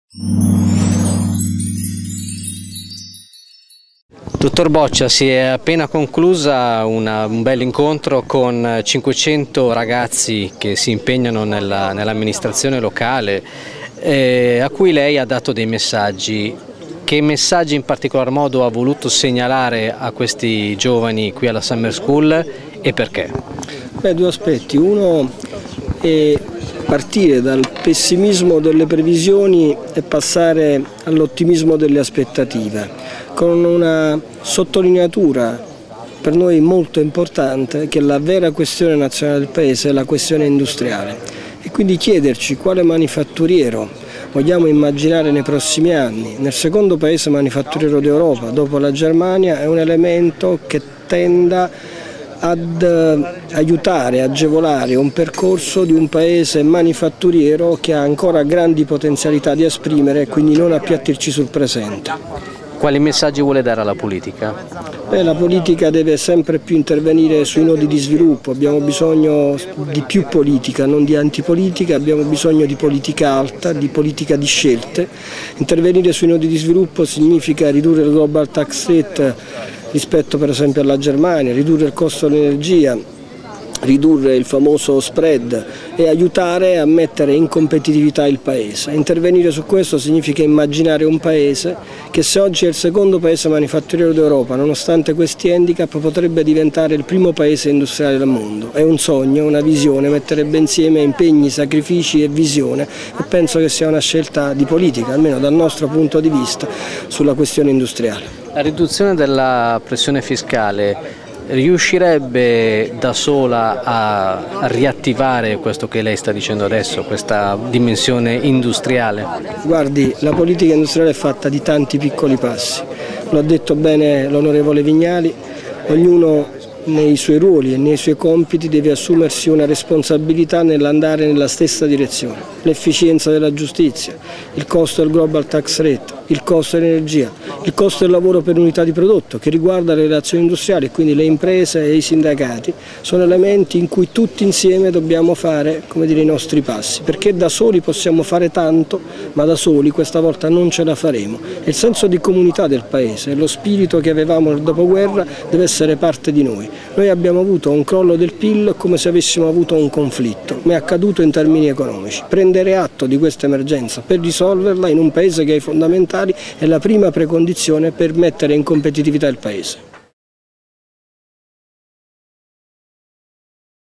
Dottor Boccia, si è appena conclusa un bel incontro con 500 ragazzi che si impegnano nell'amministrazione locale, a cui lei ha dato dei messaggi. Che messaggi in particolar modo ha voluto segnalare a questi giovani qui alla Summer School e perché? Due aspetti. Uno è partire dal pessimismo delle previsioni e passare all'ottimismo delle aspettative, con una sottolineatura per noi molto importante che la vera questione nazionale del Paese è la questione industriale e quindi chiederci quale manifatturiero vogliamo immaginare nei prossimi anni. Nel secondo paese manifatturiero d'Europa, dopo la Germania, è un elemento che tenda ad aiutare, agevolare un percorso di un paese manifatturiero che ha ancora grandi potenzialità di esprimere e quindi non appiattirci sul presente. Quali messaggi vuole dare alla politica? La politica deve sempre più intervenire sui nodi di sviluppo, abbiamo bisogno di più politica, non di antipolitica, abbiamo bisogno di politica alta, di politica di scelte. Intervenire sui nodi di sviluppo significa ridurre il global tax rate rispetto per esempio alla Germania, ridurre il costo dell'energia, ridurre il famoso spread e aiutare a mettere in competitività il Paese. Intervenire su questo significa immaginare un Paese che, se oggi è il secondo paese manifatturiero d'Europa, nonostante questi handicap potrebbe diventare il primo paese industriale del mondo. È un sogno, una visione, metterebbe insieme impegni, sacrifici e visione e penso che sia una scelta di politica, almeno dal nostro punto di vista, sulla questione industriale. La riduzione della pressione fiscale riuscirebbe da sola a riattivare questo che lei sta dicendo adesso, questa dimensione industriale? Guardi, la politica industriale è fatta di tanti piccoli passi, lo ha detto bene l'onorevole Vignali, ognuno nei suoi ruoli e nei suoi compiti deve assumersi una responsabilità nell'andare nella stessa direzione. L'efficienza della giustizia, il costo del global tax rate, il costo dell'energia, il costo del lavoro per unità di prodotto che riguarda le relazioni industriali e quindi le imprese e i sindacati sono elementi in cui tutti insieme dobbiamo fare, come dire, i nostri passi, perché da soli possiamo fare tanto, ma da soli questa volta non ce la faremo. E il senso di comunità del Paese, lo spirito che avevamo nel dopoguerra deve essere parte di noi. Noi abbiamo avuto un crollo del PIL come se avessimo avuto un conflitto, ma è accaduto in termini economici. Prendere atto di questa emergenza per risolverla in un Paese che ha i fondamentali è la prima precondizione per mettere in competitività il Paese.